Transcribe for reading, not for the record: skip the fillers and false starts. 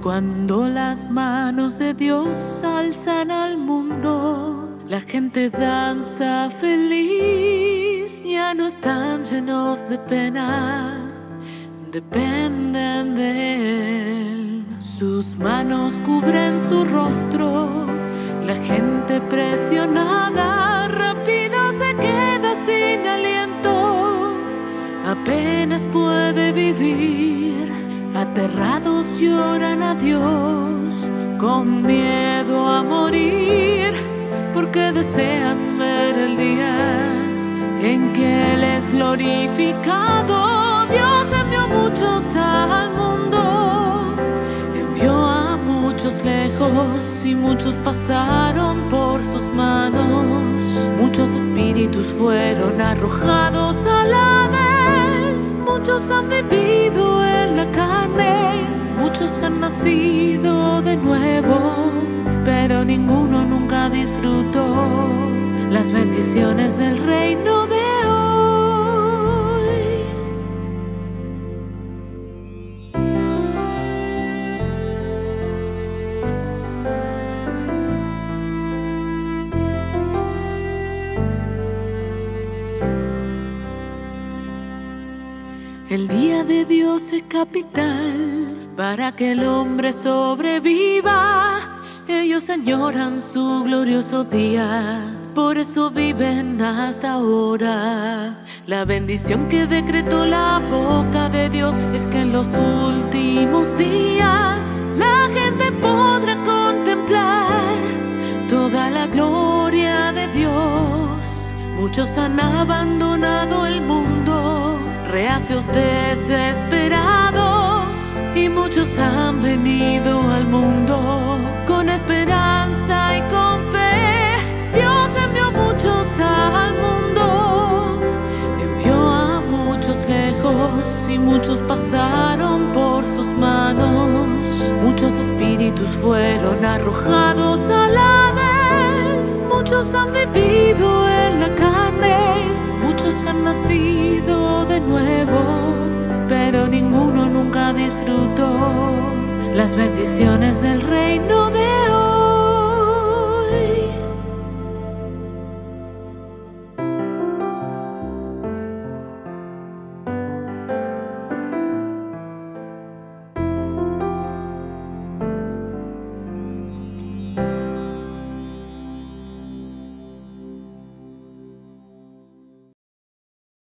Cuando las manos de Dios alzan al mundo, la gente danza feliz, ya no están llenos de pena, dependen de Él. Sus manos cubren su rostro, la gente presionada rápido se queda sin aliento, apenas puede vivir. Aterrados lloran a Dios, con miedo a morir, porque desean ver el día en que Él es glorificado. Dios envió muchos al mundo, envió a muchos lejos y muchos pasaron por sus manos. Muchos espíritus fueron arrojados a la vez, muchos han vivido en la carne, muchos han nacido de nuevo, pero ninguno nunca disfrutó las bendiciones del reino de hoy. El día de Dios es capital para que el hombre sobreviva. Ellos añoran su glorioso día, por eso viven hasta ahora. La bendición que decretó la boca de Dios es que en los últimos días la gente podrá contemplar toda la gloria de Dios. Muchos han abandonado el mundo, reacios, desesperados, y muchos han venido al mundo con esperanza y con fe. Dios envió muchos al mundo, envió a muchos lejos y muchos pasaron por sus manos. Muchos espíritus fueron arrojados a la vez, muchos han vivido en la carne, muchos han nacido de nuevo, pero ninguno nunca disfrutó las bendiciones del reino de